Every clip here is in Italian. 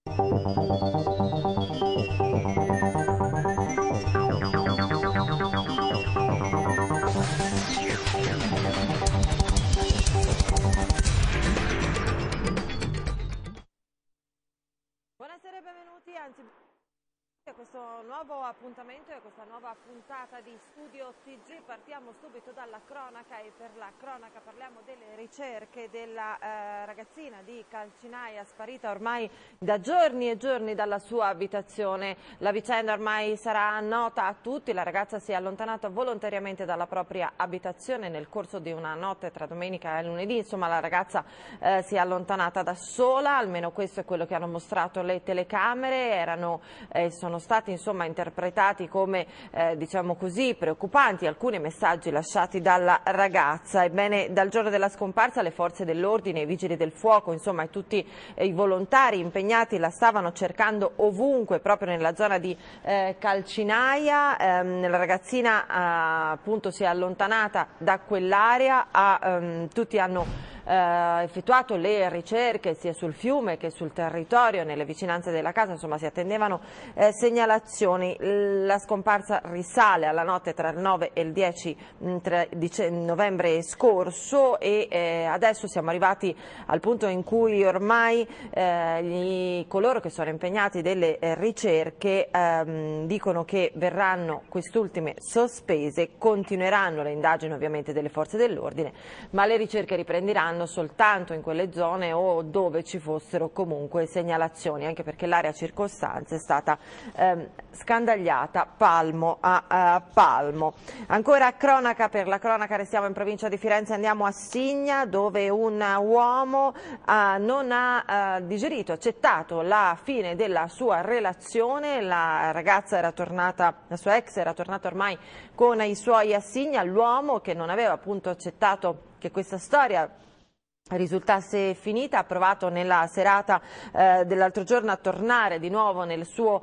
Buonasera e benvenuti, anzi a questo nuovo appuntamento e a questa nuova puntata di Studio TG. Partiamo subito dalla cronaca e per la cronaca parliamo delle ricerche della ragazzina di Calcinaia sparita ormai da giorni e giorni dalla sua abitazione. La vicenda ormai sarà nota a tutti, la ragazza si è allontanata volontariamente dalla propria abitazione nel corso di una notte tra domenica e lunedì, insomma la ragazza si è allontanata da sola, almeno questo è quello che hanno mostrato le telecamere, sono stati insomma interpretati come diciamo così preoccupanti alcuni messaggi lasciati dalla ragazza. Ebbene, dal giorno della scomparsa le forze dell'ordine, i vigili del fuoco, insomma e tutti i volontari impegnati la stavano cercando ovunque, proprio nella zona di Calcinaia. La ragazzina appunto si è allontanata da quell'area, tutti hanno effettuato le ricerche sia sul fiume che sul territorio nelle vicinanze della casa, insomma si attendevano segnalazioni. La scomparsa risale alla notte tra il 9 e il 10 novembre scorso e adesso siamo arrivati al punto in cui ormai coloro che sono impegnati delle ricerche dicono che verranno quest'ultime sospese, continueranno le indagini ovviamente delle forze dell'ordine, ma le ricerche riprenderanno soltanto in quelle zone o dove ci fossero comunque segnalazioni, anche perché l'area circostante è stata scandagliata palmo a palmo. Ancora cronaca, per la cronaca restiamo in provincia di Firenze, andiamo a Signa dove un uomo non ha digerito, accettato la fine della sua relazione. La ragazza era tornata, la sua ex era tornata ormai con i suoi a Signa, l'uomo che non aveva appunto accettato che questa storia risultasse finita, ha provato nella serata dell'altro giorno a tornare di nuovo nel suo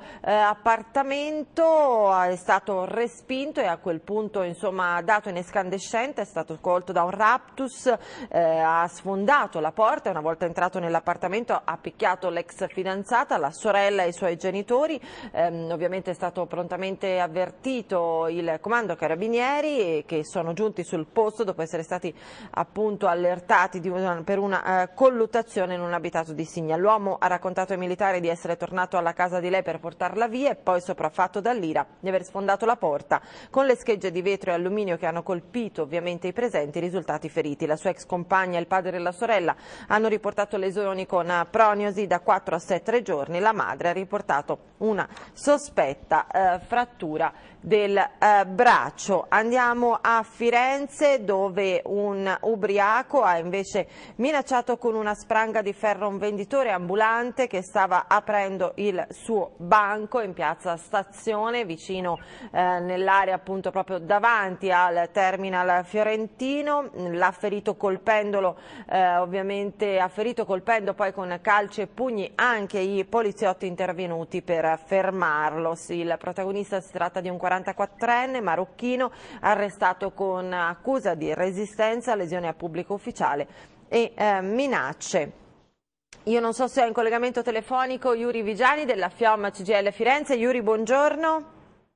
appartamento, è stato respinto e a quel punto insomma dato in escandescenza, è stato colto da un raptus, ha sfondato la porta e una volta entrato nell'appartamento ha picchiato l'ex fidanzata, la sorella e i suoi genitori. Ovviamente è stato prontamente avvertito il comando carabinieri che sono giunti sul posto dopo essere stati appunto allertati per una colluttazione in un abitato di Signa. L'uomo ha raccontato ai militari di essere tornato alla casa di lei per portarla via e poi sopraffatto dall'ira di aver sfondato la porta con le schegge di vetro e alluminio che hanno colpito ovviamente i presenti, risultati feriti. La sua ex compagna, il padre e la sorella hanno riportato lesioni con prognosi da 4 a 7 giorni. La madre ha riportato una sospetta frattura del braccio. Andiamo a Firenze dove un ubriaco ha invece minacciato con una spranga di ferro un venditore ambulante che stava aprendo il suo banco in piazza Stazione, vicino nell'area appunto proprio davanti al terminal fiorentino. L'ha ferito colpendolo, ovviamente ha ferito colpendo poi con calci e pugni anche i poliziotti intervenuti per fermarlo. Il protagonista si tratta di un 44enne marocchino arrestato con accusa di resistenza, lesione a pubblico ufficiale e minacce. Io non so se ho in collegamento telefonico Yuri Vigiani della FIOM CGIL Firenze. Yuri, buongiorno.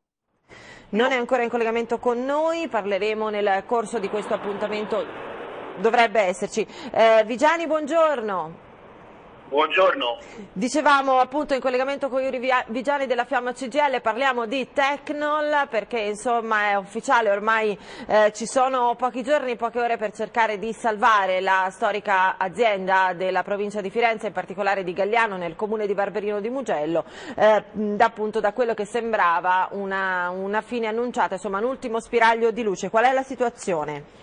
Non è ancora in collegamento con noi, parleremo nel corso di questo appuntamento, dovrebbe esserci. Vigiani, buongiorno. Buongiorno. Dicevamo appunto in collegamento con Yuri Vigiani della Fiamma CGIL, parliamo di Tecnol perché insomma è ufficiale, ormai ci sono pochi giorni, poche ore per cercare di salvare la storica azienda della provincia di Firenze, in particolare di Galliano nel comune di Barberino di Mugello, appunto da quello che sembrava una fine annunciata, insomma un ultimo spiraglio di luce. Qual è la situazione?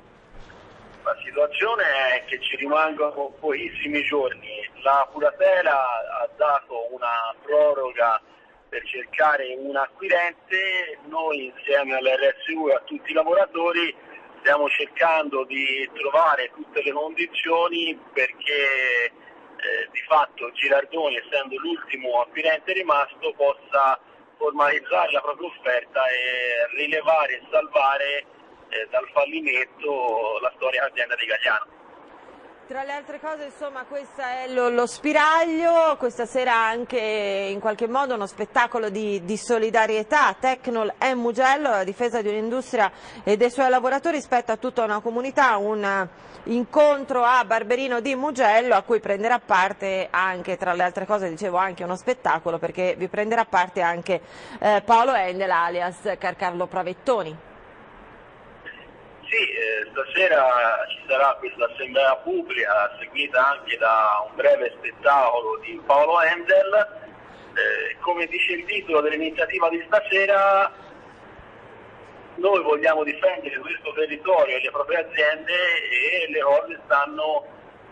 La situazione è che ci rimangono pochissimi giorni. La curatela ha dato una proroga per cercare un acquirente, noi insieme all'RSU e a tutti i lavoratori stiamo cercando di trovare tutte le condizioni perché di fatto Girardoni, essendo l'ultimo acquirente rimasto, possa formalizzare la propria offerta e rilevare e salvare dal fallimento la storica azienda di Galliano. Tra le altre cose, insomma, questo è lo spiraglio, questa sera anche in qualche modo uno spettacolo di solidarietà. Tecnol e Mugello, la difesa di un'industria e dei suoi lavoratori rispetto a tutta una comunità, un incontro a Barberino di Mugello a cui prenderà parte anche, tra le altre cose dicevo, anche uno spettacolo, perché vi prenderà parte anche Paolo Endel alias Carlo Pravettoni. Sì, stasera ci sarà questa assemblea pubblica seguita anche da un breve spettacolo di Paolo Endel. Come dice il titolo dell'iniziativa di stasera, noi vogliamo difendere questo territorio e le proprie aziende e le cose stanno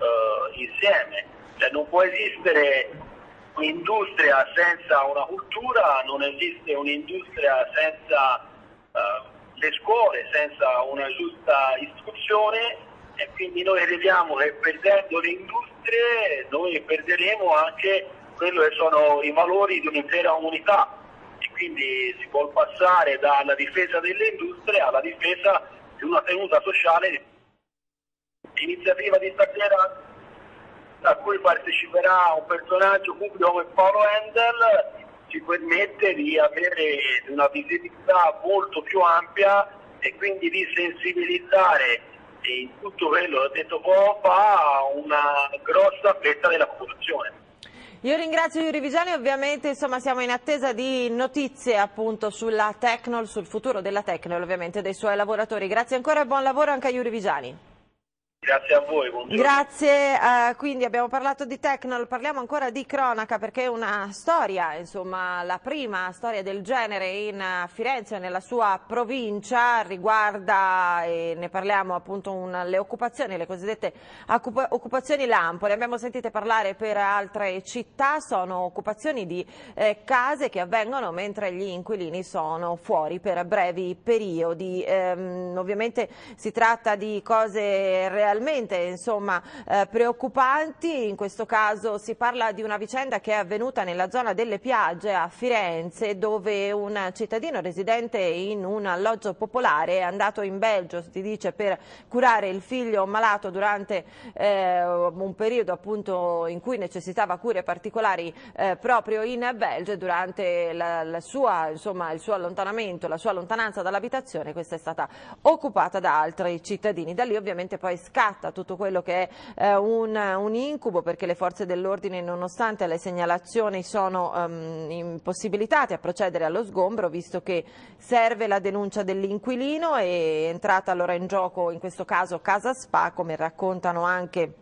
insieme. Cioè, non può esistere un'industria senza una cultura, non esiste un'industria senza le scuole, senza una giusta istruzione, e quindi noi crediamo che perdendo le industrie noi perderemo anche quello che sono i valori di un'intera comunità, e quindi si può passare dalla difesa delle industrie alla difesa di una tenuta sociale. L'iniziativa di stasera, a cui parteciperà un personaggio pubblico come Paolo Endel, ci permette di avere una visibilità molto più ampia e quindi di sensibilizzare in tutto quello che ho detto poco fa una grossa fetta della popolazione. Io ringrazio Yuri Vigiani, ovviamente insomma, siamo in attesa di notizie appunto sulla Tecnol, sul futuro della Tecnol, ovviamente dei suoi lavoratori. Grazie ancora e buon lavoro anche a Yuri Vigiani. Grazie a voi, buongiorno. Grazie, quindi abbiamo parlato di Tecnol, parliamo ancora di cronaca perché è una storia, insomma la prima storia del genere in Firenze, nella sua provincia, riguarda, e ne parliamo appunto, le occupazioni, le cosiddette occupazioni lampo. Ne abbiamo sentite parlare per altre città, sono occupazioni di case che avvengono mentre gli inquilini sono fuori per brevi periodi. Ovviamente si tratta di cose realmente insomma preoccupanti. In questo caso si parla di una vicenda che è avvenuta nella zona delle Piagge a Firenze, dove un cittadino residente in un alloggio popolare è andato in Belgio, si dice, per curare il figlio malato durante un periodo appunto in cui necessitava cure particolari proprio in Belgio, e durante il suo allontanamento, la sua lontananza dall'abitazione, questa è stata occupata da altri cittadini. Da lì ovviamente poi scatta tutto quello che è un incubo, perché le forze dell'ordine, nonostante le segnalazioni, sono impossibilitate a procedere allo sgombro, visto che serve la denuncia dell'inquilino. È entrata allora in gioco in questo caso Casa Spa, come raccontano anche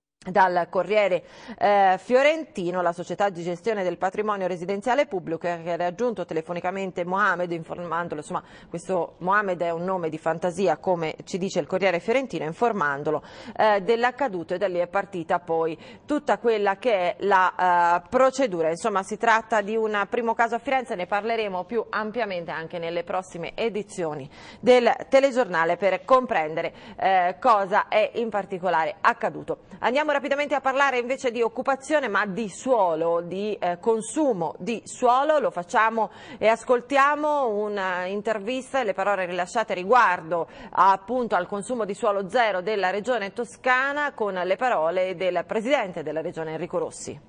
dal Corriere Fiorentino, la società di gestione del patrimonio residenziale pubblico, che ha raggiunto telefonicamente Mohamed, informandolo, insomma questo Mohamed è un nome di fantasia come ci dice il Corriere Fiorentino, informandolo dell'accaduto, e da lì è partita poi tutta quella che è la procedura. Insomma si tratta di un primo caso a Firenze, ne parleremo più ampiamente anche nelle prossime edizioni del telegiornale per comprendere cosa è in particolare accaduto. Andiamo rapidamente a parlare invece di occupazione, ma di suolo, di consumo di suolo. Lo facciamo e ascoltiamo un'intervista e le parole rilasciate riguardo appunto al consumo di suolo zero della Regione Toscana, con le parole del Presidente della Regione Enrico Rossi.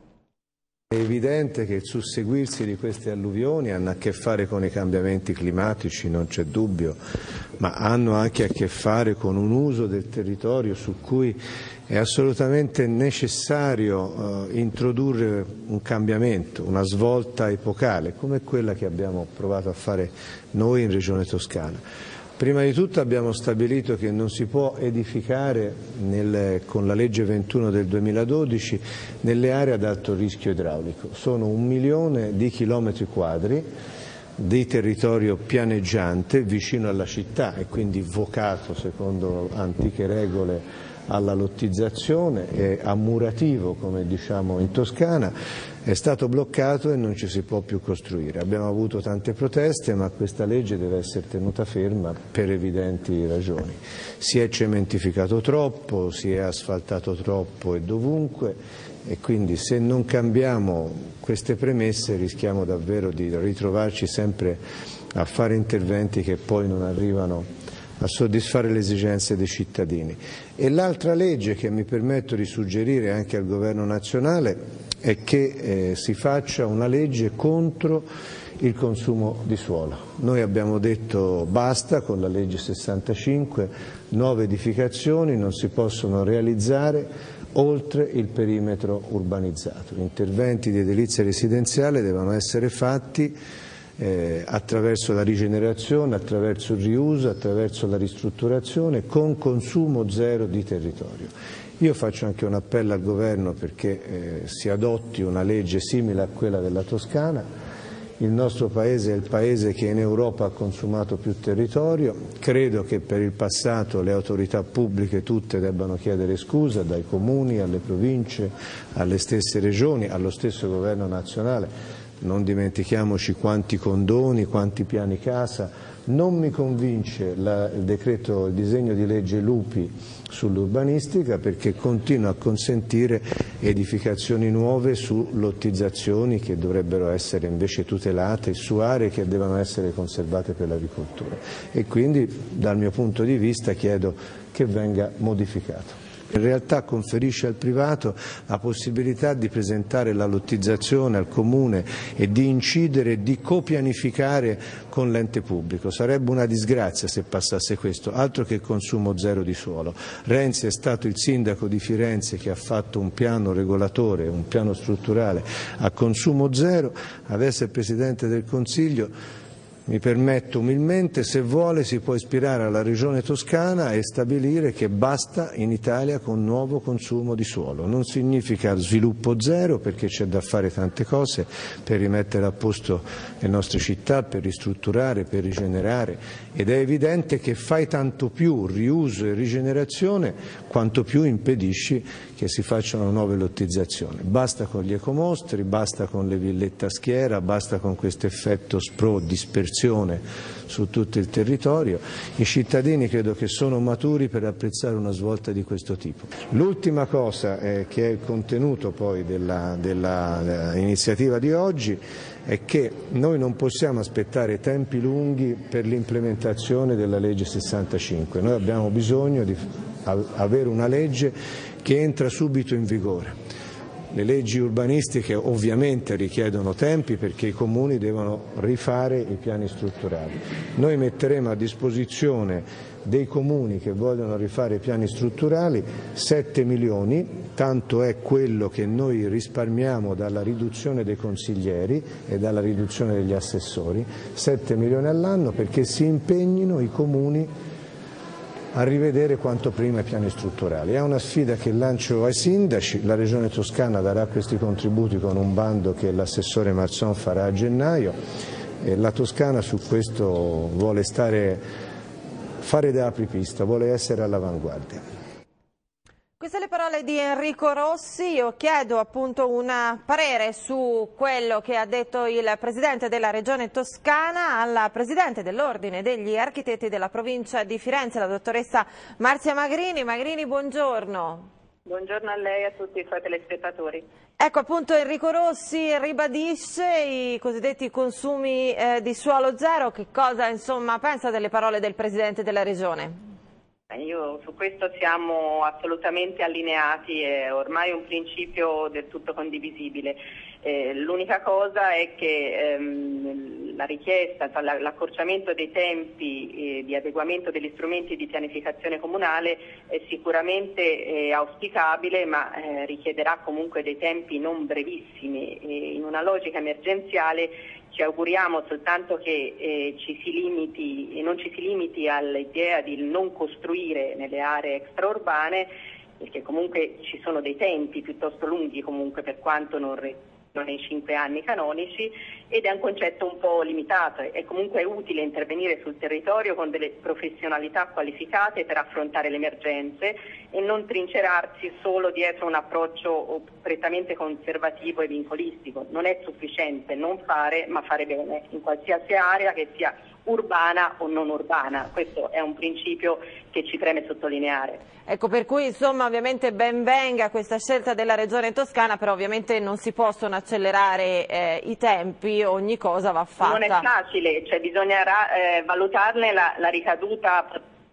È evidente che il susseguirsi di queste alluvioni hanno a che fare con i cambiamenti climatici, non c'è dubbio, ma hanno anche a che fare con un uso del territorio su cui è assolutamente necessario introdurre un cambiamento, una svolta epocale, come quella che abbiamo provato a fare noi in Regione Toscana. Prima di tutto abbiamo stabilito che non si può edificare con la legge 21 del 2012 nelle aree ad alto rischio idraulico. Sono 1 milione di chilometri quadri di territorio pianeggiante vicino alla città e quindi vocato secondo antiche regole alla lottizzazione e ammurativo, come diciamo in Toscana. È stato bloccato e non ci si può più costruire. Abbiamo avuto tante proteste, ma questa legge deve essere tenuta ferma per evidenti ragioni. Si è cementificato troppo, si è asfaltato troppo e dovunque, e quindi se non cambiamo queste premesse rischiamo davvero di ritrovarci sempre a fare interventi che poi non arrivano a soddisfare le esigenze dei cittadini. E l'altra legge che mi permetto di suggerire anche al Governo nazionale è che si faccia una legge contro il consumo di suolo. Noi abbiamo detto basta con la legge 65, nuove edificazioni non si possono realizzare oltre il perimetro urbanizzato. Gli interventi di edilizia residenziale devono essere fatti attraverso la rigenerazione, attraverso il riuso, attraverso la ristrutturazione, con consumo zero di territorio. Io faccio anche un appello al Governo perché si adotti una legge simile a quella della Toscana. Il nostro Paese è il Paese che in Europa ha consumato più territorio. Credo che per il passato le autorità pubbliche tutte debbano chiedere scusa, dai comuni alle province, alle stesse regioni, allo stesso Governo nazionale. Non dimentichiamoci quanti condoni, quanti piani casa. Non mi convince il disegno di legge Lupi sull'urbanistica perché continua a consentire edificazioni nuove su lottizzazioni che dovrebbero essere invece tutelate, su aree che devono essere conservate per l'agricoltura. E quindi dal mio punto di vista chiedo che venga modificato. In realtà conferisce al privato la possibilità di presentare la lottizzazione al comune e di incidere e di copianificare con l'ente pubblico. Sarebbe una disgrazia se passasse questo, altro che consumo zero di suolo. Renzi è stato il sindaco di Firenze che ha fatto un piano regolatore, un piano strutturale a consumo zero, adesso è Presidente del Consiglio. Mi permetto umilmente, se vuole si può ispirare alla Regione Toscana e stabilire che basta in Italia con nuovo consumo di suolo. Non significa sviluppo zero perché c'è da fare tante cose per rimettere a posto le nostre città, per ristrutturare, per rigenerare ed è evidente che fai tanto più riuso e rigenerazione quanto più impedisci che si facciano nuove lottizzazioni. Basta con gli ecomostri, basta con le villette a schiera, basta con questo effetto dispersione su tutto il territorio. I cittadini credo che sono maturi per apprezzare una svolta di questo tipo. L'ultima cosa che è il contenuto poi della iniziativa di oggi è che noi non possiamo aspettare tempi lunghi per l'implementazione della legge 65, noi abbiamo bisogno di avere una legge che entra subito in vigore. Le leggi urbanistiche ovviamente richiedono tempi perché i comuni devono rifare i piani strutturali. Noi metteremo a disposizione dei comuni che vogliono rifare i piani strutturali 7 milioni, tanto è quello che noi risparmiamo dalla riduzione dei consiglieri e dalla riduzione degli assessori, 7 milioni all'anno perché si impegnino i comuni a rivedere quanto prima i piani strutturali. È una sfida che lancio ai sindaci, la Regione Toscana darà questi contributi con un bando che l'assessore Marzon farà a gennaio e la Toscana su questo vuole fare da apripista, vuole essere all'avanguardia. Queste le parole di Enrico Rossi. Io chiedo appunto un parere su quello che ha detto il Presidente della Regione Toscana alla Presidente dell'Ordine degli Architetti della Provincia di Firenze, la dottoressa Marzia Magrini. Magrini, buongiorno. Buongiorno a lei e a tutti i suoi telespettatori. Ecco appunto Enrico Rossi ribadisce i cosiddetti consumi di suolo zero. Che cosa insomma pensa delle parole del Presidente della Regione? Io su questo siamo assolutamente allineati, è ormai un principio del tutto condivisibile. L'unica cosa è che la richiesta, l'accorciamento dei tempi di adeguamento degli strumenti di pianificazione comunale è sicuramente auspicabile, ma richiederà comunque dei tempi non brevissimi. In una logica emergenziale ci auguriamo soltanto che non ci si limiti all'idea di non costruire nelle aree extraurbane, perché comunque ci sono dei tempi piuttosto lunghi comunque per quanto non nei 5 anni canonici, ed è un concetto un po' limitato. È comunque utile intervenire sul territorio con delle professionalità qualificate per affrontare le emergenze e non trincerarsi solo dietro un approccio prettamente conservativo e vincolistico. Non è sufficiente non fare, ma fare bene in qualsiasi area, che sia urbana o non urbana. Questo è un principio che ci preme sottolineare. Ecco, per cui insomma ovviamente ben venga questa scelta della Regione Toscana, però ovviamente non si possono accelerare i tempi, ogni cosa va fatta. Non è facile, cioè bisognerà valutarne la ricaduta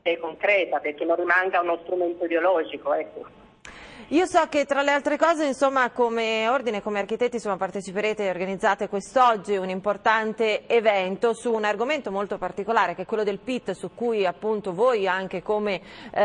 e concreta, perché non rimanga uno strumento ideologico, ecco. Io so che tra le altre cose, insomma, come ordine, come architetti, insomma, parteciperete e organizzate quest'oggi un importante evento su un argomento molto particolare, che è quello del PIT, su cui appunto voi, anche come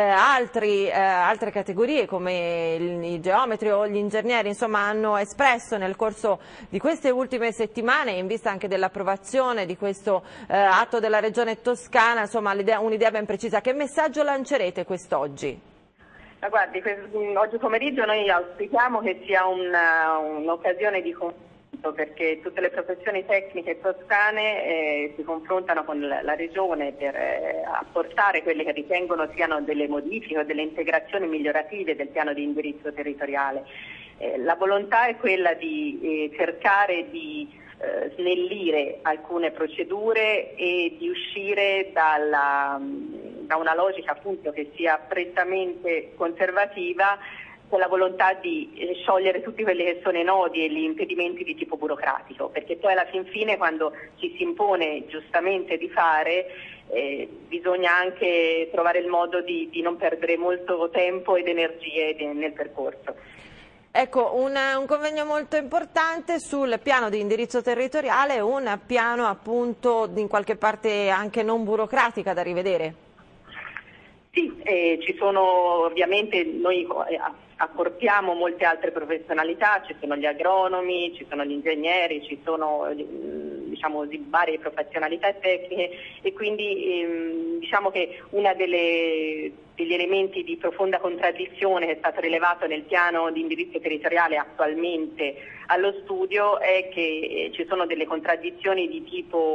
altre categorie, come i geometri o gli ingegneri, insomma, hanno espresso nel corso di queste ultime settimane, in vista anche dell'approvazione di questo atto della Regione Toscana, insomma, un'idea ben precisa. Che messaggio lancerete quest'oggi? Ma guardi, oggi pomeriggio noi auspichiamo che sia un'occasione di confronto, perché tutte le professioni tecniche toscane si confrontano con la Regione per apportare quelle che ritengono siano delle modifiche o delle integrazioni migliorative del piano di indirizzo territoriale. La volontà è quella di cercare di snellire alcune procedure e di uscire da una logica appunto che sia prettamente conservativa, con la volontà di sciogliere tutti quelli che sono i nodi e gli impedimenti di tipo burocratico, perché poi alla fin fine, quando ci si impone giustamente di fare, bisogna anche trovare il modo di non perdere molto tempo ed energie nel percorso. Ecco, un convegno molto importante sul piano di indirizzo territoriale, un piano appunto in qualche parte anche non burocratica da rivedere. Sì, ci sono ovviamente, noi accorpiamo molte altre professionalità, ci sono gli agronomi, ci sono gli ingegneri, ci sono diciamo varie professionalità tecniche, e quindi diciamo che una degli elementi di profonda contraddizione che è stato rilevato nel piano di indirizzo territoriale attualmente allo studio è che ci sono delle contraddizioni di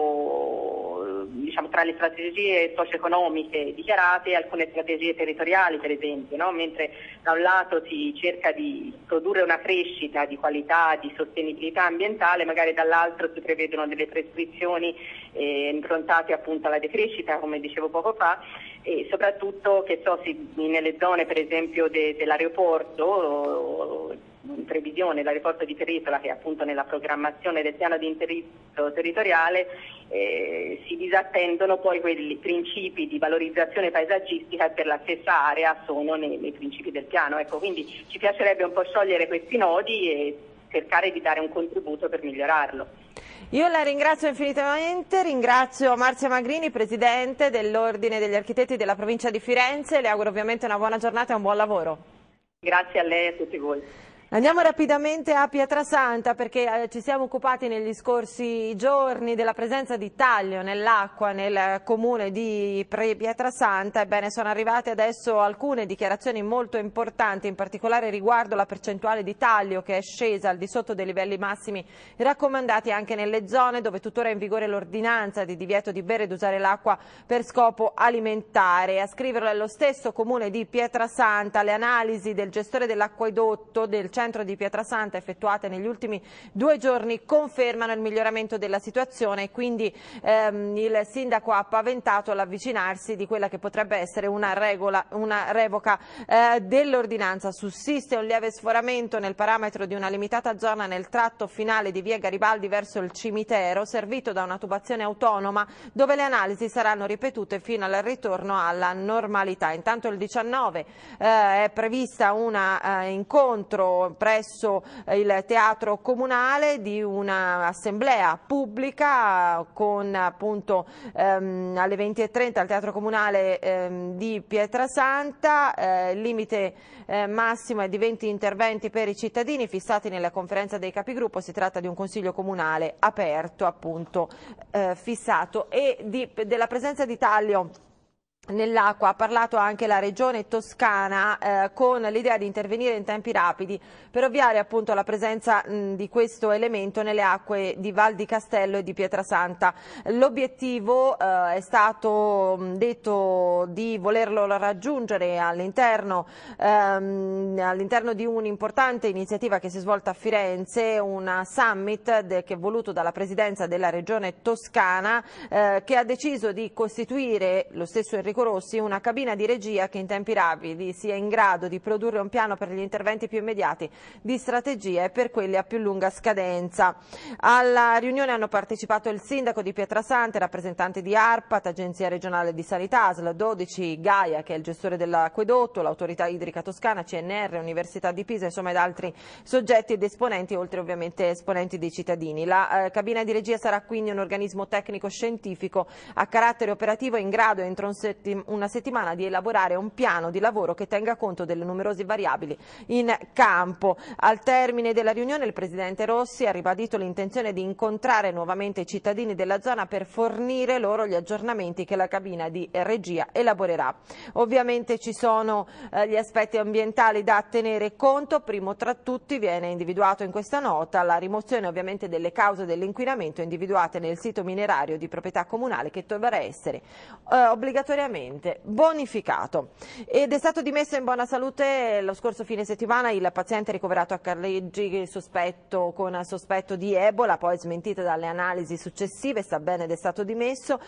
tipo, diciamo, tra le strategie socio-economiche dichiarate e alcune strategie territoriali, per esempio, no? Mentre da un lato si cerca di produrre una crescita di qualità, di sostenibilità ambientale, magari dall'altro si prevedono delle prescrizioni improntate appunto alla decrescita, come dicevo poco fa, e soprattutto, che so, nelle zone per esempio dell'aeroporto, in previsione l'aeroporto di Peretola, che è appunto nella programmazione del piano di indirizzo territoriale, si disattendono poi quei principi di valorizzazione paesaggistica che per la stessa area sono nei principi del piano. Ecco, quindi ci piacerebbe un po' sciogliere questi nodi e cercare di dare un contributo per migliorarlo. Io la ringrazio infinitamente, ringrazio Marzia Magrini, Presidente dell'Ordine degli Architetti della Provincia di Firenze, le auguro ovviamente una buona giornata e un buon lavoro. Grazie a lei e a tutti voi. Andiamo rapidamente a Pietrasanta, perché ci siamo occupati negli scorsi giorni della presenza di taglio nell'acqua nel comune di Pietrasanta. Ebbene, sono arrivate adesso alcune dichiarazioni molto importanti, in particolare riguardo la percentuale di taglio che è scesa al di sotto dei livelli massimi raccomandati anche nelle zone dove tuttora è in vigore l'ordinanza di divieto di bere ed usare l'acqua per scopo alimentare. A scriverlo è lo stesso comune di Pietrasanta. Le analisi del gestore dell'acquedotto del centro di Pietrasanta effettuate negli ultimi 2 giorni confermano il miglioramento della situazione, e quindi il sindaco ha paventato l'avvicinarsi di quella che potrebbe essere una revoca dell'ordinanza. Sussiste un lieve sforamento nel parametro di una limitata zona nel tratto finale di via Garibaldi verso il cimitero, servito da una tubazione autonoma, dove le analisi saranno ripetute fino al ritorno alla normalità. Intanto il 19 è prevista un incontro presso il teatro comunale di un'assemblea pubblica con appunto alle 20:30 al teatro comunale di Pietrasanta. Il limite massimo è di 20 interventi per i cittadini fissati nella conferenza dei capigruppo. Si tratta di un consiglio comunale aperto, appunto fissato. E della presenza di taglio nell'acqua ha parlato anche la Regione Toscana con l'idea di intervenire in tempi rapidi per ovviare appunto alla presenza di questo elemento nelle acque di Val di Castello e di Pietrasanta. L'obiettivo è stato detto di volerlo raggiungere all'interno di un'importante iniziativa che si è svolta a Firenze, un summit che è voluto dalla Presidenza della Regione Toscana, che ha deciso di costituire, lo stesso Enrico Enrico Rossi una cabina di regia che in tempi rapidi sia in grado di produrre un piano per gli interventi più immediati di strategia e per quelli a più lunga scadenza. Alla riunione hanno partecipato il sindaco di Pietrasanta, rappresentanti di ARPAT, Agenzia regionale di sanità, ASL 12, Gaia che è il gestore dell'acquedotto, l'autorità idrica toscana, CNR, Università di Pisa, insomma ed altri soggetti ed esponenti, oltre ovviamente esponenti dei cittadini. La cabina di regia sarà quindi un organismo tecnico-scientifico a carattere operativo in grado entro una settimana di elaborare un piano di lavoro che tenga conto delle numerose variabili in campo. Al termine della riunione il presidente Rossi ha ribadito l'intenzione di incontrare nuovamente i cittadini della zona per fornire loro gli aggiornamenti che la cabina di regia elaborerà. Ovviamente ci sono gli aspetti ambientali da tenere conto, primo tra tutti viene individuato in questa nota la rimozione ovviamente delle cause dell'inquinamento individuate nel sito minerario di proprietà comunale che dovrà essere obbligatoriamente bonificato. Ed è stato dimesso in buona salute lo scorso fine settimana il paziente ricoverato a Careggi con sospetto di Ebola, poi smentito dalle analisi successive, sta bene ed è stato dimesso,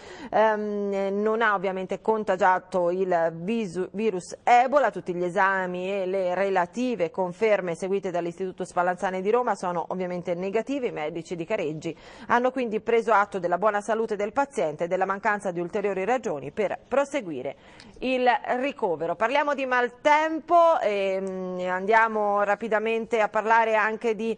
non ha ovviamente contagiato il virus Ebola, tutti gli esami e le relative conferme seguite dall'Istituto Spallanzani di Roma sono ovviamente negativi, i medici di Careggi hanno quindi preso atto della buona salute del paziente e della mancanza di ulteriori ragioni per proseguire il ricovero. Parliamo di maltempo e andiamo rapidamente a parlare anche di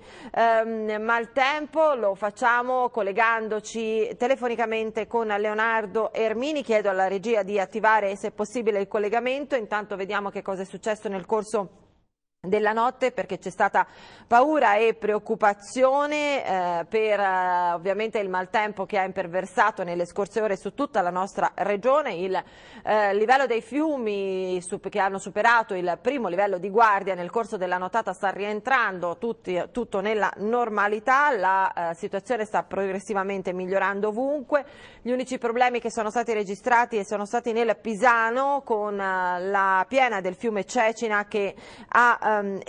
maltempo, lo facciamo collegandoci telefonicamente con Leonardo Ermini. Chiedo alla regia di attivare se possibile il collegamento, intanto vediamo che cosa è successo nel corso della notte, perché c'è stata paura e preoccupazione per ovviamente il maltempo che ha imperversato nelle scorse ore su tutta la nostra regione. Il livello dei fiumi che hanno superato il primo livello di guardia nel corso della nottata sta rientrando tutto nella normalità, la situazione sta progressivamente migliorando ovunque. Gli unici problemi che sono stati registrati sono stati nel Pisano con la piena del fiume Cecina che ha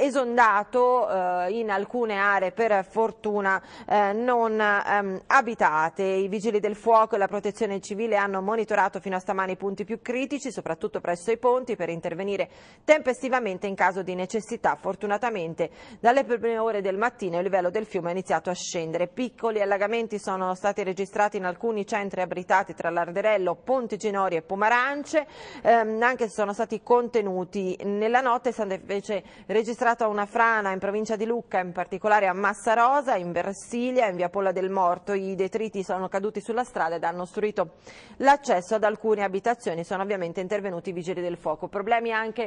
esondato in alcune aree per fortuna non abitate. I vigili del fuoco e la protezione civile hanno monitorato fino a stamani i punti più critici, soprattutto presso i ponti, per intervenire tempestivamente in caso di necessità. Fortunatamente dalle prime ore del mattino il livello del fiume è iniziato a scendere. Piccoli allagamenti sono stati registrati in alcuni centri abitati tra Larderello, Pontiginori e Pomarance, anche se sono stati contenuti. Nella notte è stata invece registrata una frana in provincia di Lucca, in particolare a Massarosa, in Versilia, in via Polla del Morto. I detriti sono caduti sulla strada ed hanno ostruito l'accesso ad alcune abitazioni. Sono ovviamente intervenuti i vigili del fuoco. Problemi anche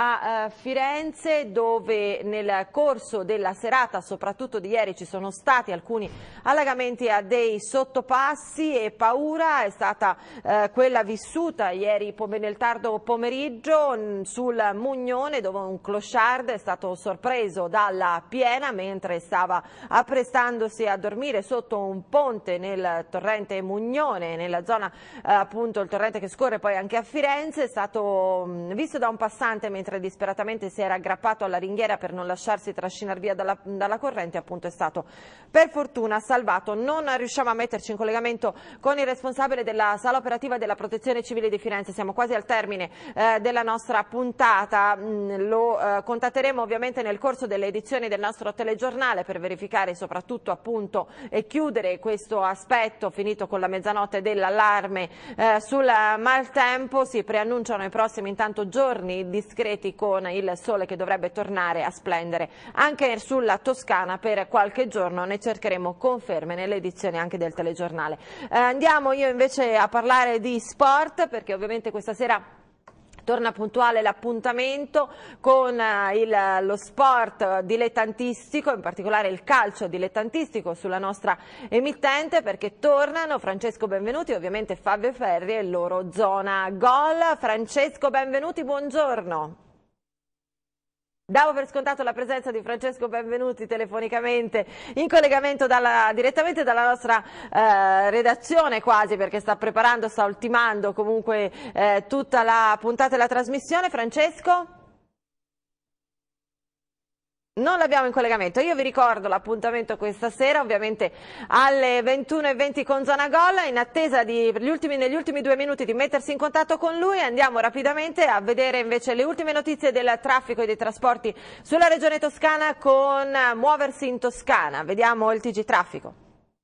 a Firenze, dove nel corso della serata, soprattutto di ieri, ci sono stati alcuni allagamenti a dei sottopassi e paura è stata quella vissuta ieri nel tardo pomeriggio sul Mugnone, dove un clochard è stato sorpreso dalla piena mentre stava apprestandosi a dormire sotto un ponte nel torrente Mugnone, nella zona appunto il torrente che scorre poi anche a Firenze. È stato visto da un passante mentre disperatamente si era aggrappato alla ringhiera per non lasciarsi trascinare via dalla corrente, appunto è stato per fortuna salvato. Non riusciamo a metterci in collegamento con il responsabile della sala operativa della Protezione Civile di Firenze, siamo quasi al termine della nostra puntata, lo contatteremo ovviamente nel corso delle edizioni del nostro telegiornale per verificare soprattutto appunto e chiudere questo aspetto, finito con la mezzanotte dell'allarme sul maltempo. Si preannunciano i prossimi intanto giorni discreti con il sole che dovrebbe tornare a splendere anche sulla Toscana per qualche giorno, ne cercheremo conferme nelle edizioni anche del telegiornale. Andiamo io invece a parlare di sport, perché ovviamente questa sera torna puntuale l'appuntamento con lo sport dilettantistico, in particolare il calcio dilettantistico sulla nostra emittente, perché tornano Francesco Benvenuti e ovviamente Fabio Ferri e il loro Zona Gol. Francesco Benvenuti, buongiorno. Davo per scontato la presenza di Francesco Benvenuti telefonicamente in collegamento direttamente dalla nostra redazione quasi, perché sta ultimando comunque tutta la puntata della trasmissione. Francesco? Non l'abbiamo in collegamento. Io vi ricordo l'appuntamento questa sera, ovviamente alle 21:20 con Zona Gol, in attesa negli ultimi 2 minuti di mettersi in contatto con lui. Andiamo rapidamente a vedere invece le ultime notizie del traffico e dei trasporti sulla regione Toscana con Muoversi in Toscana. Vediamo il TG Traffico.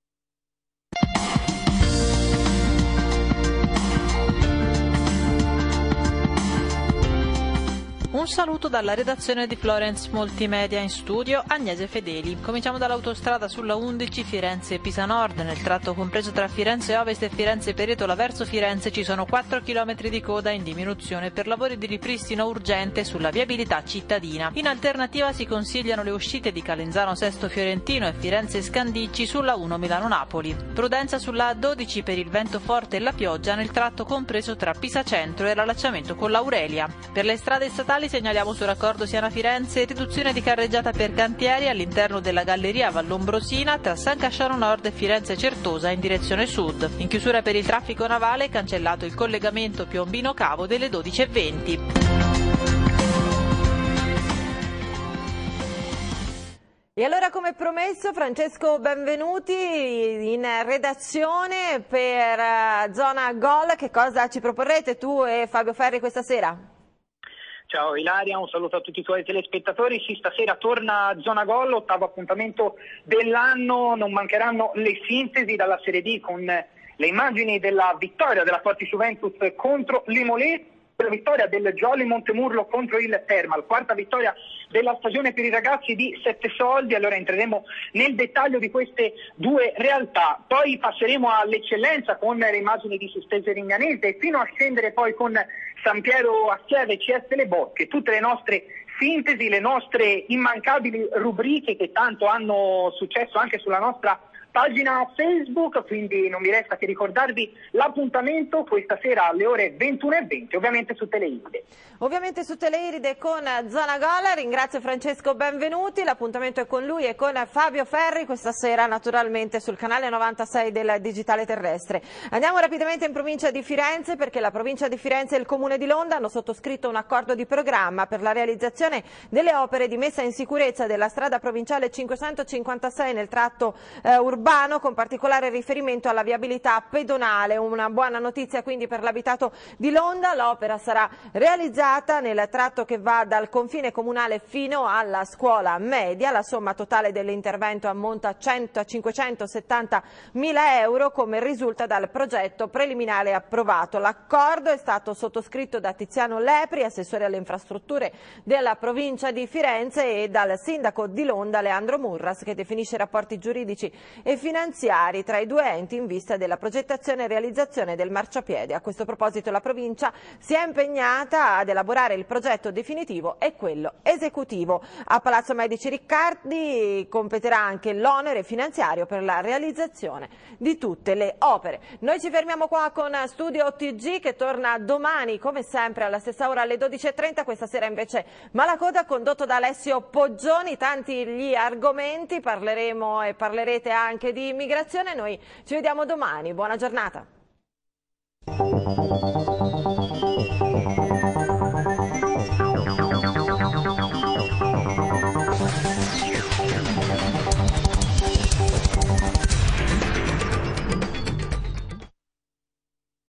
Un saluto dalla redazione di Florence Multimedia, in studio Agnese Fedeli. Cominciamo dall'autostrada sulla 11 Firenze-Pisa Nord. Nel tratto compreso tra Firenze Ovest e Firenze Peretola verso Firenze ci sono 4 km di coda in diminuzione per lavori di ripristino urgente sulla viabilità cittadina. In alternativa si consigliano le uscite di Calenzano Sesto Fiorentino e Firenze Scandicci sulla 1 Milano-Napoli. Prudenza sulla A12 per il vento forte e la pioggia nel tratto compreso tra Pisa Centro e l'allacciamento con l'Aurelia. Per le strade statali segnaliamo sul raccordo Siena-Firenze riduzione di carreggiata per cantieri all'interno della galleria Vallombrosina tra San Casciano Nord e Firenze Certosa in direzione sud. In chiusura per il traffico navale cancellato il collegamento Piombino-Cavo delle 12:20. E allora, come promesso, Francesco benvenuti in redazione per Zona Gol. Che cosa ci proporrete tu e Fabio Ferri questa sera? Ciao Ilaria, un saluto a tutti i tuoi telespettatori. Sì, stasera torna Zona Gol, 8º appuntamento dell'anno. Non mancheranno le sintesi dalla Serie D con le immagini della vittoria della Fortis Juventus contro l'Imolese, la vittoria del Jolly Montemurlo contro il Thermal, 4ª vittoria della stagione per i ragazzi di 7 soldi. Allora entreremo nel dettaglio di queste due realtà, poi passeremo all'eccellenza con le immagini di Sestese Rignanese fino a scendere poi con San Piero Assieve e CS Le Bocche, tutte le nostre sintesi, le nostre immancabili rubriche che tanto hanno successo anche sulla nostra pagina Facebook, quindi non mi resta che ricordarvi l'appuntamento questa sera alle ore 21:20, ovviamente su Teleiride. Ovviamente su Teleiride con Zona Gol. Ringrazio Francesco benvenuti, l'appuntamento è con lui e con Fabio Ferri questa sera naturalmente sul canale 96 del Digitale Terrestre. Andiamo rapidamente in provincia di Firenze perché la provincia di Firenze e il comune di Londra hanno sottoscritto un accordo di programma per la realizzazione delle opere di messa in sicurezza della strada provinciale 556 nel tratto urbano, con particolare riferimento alla viabilità pedonale. Una buona notizia quindi per l'abitato di Londra. L'opera sarà realizzata nel tratto che va dal confine comunale fino alla scuola media. La somma totale dell'intervento ammonta a 570.000 euro, come risulta dal progetto preliminare approvato. L'accordo è stato sottoscritto da Tiziano Lepri, assessore alle infrastrutture della provincia di Firenze, e dal sindaco di Londra Leandro Murras, che definisce i rapporti giuridici e finanziari tra i due enti in vista della progettazione e realizzazione del marciapiede. A questo proposito la provincia si è impegnata ad elaborare il progetto definitivo e quello esecutivo. A Palazzo Medici Riccardi competerà anche l'onere finanziario per la realizzazione di tutte le opere. Noi ci fermiamo qua con Studio TG, che torna domani come sempre alla stessa ora alle 12:30. Questa sera invece Malacoda condotto da Alessio Poggioni. Tanti gli argomenti, parleremo e parlerete anche di immigrazione. Noi ci vediamo domani, buona giornata.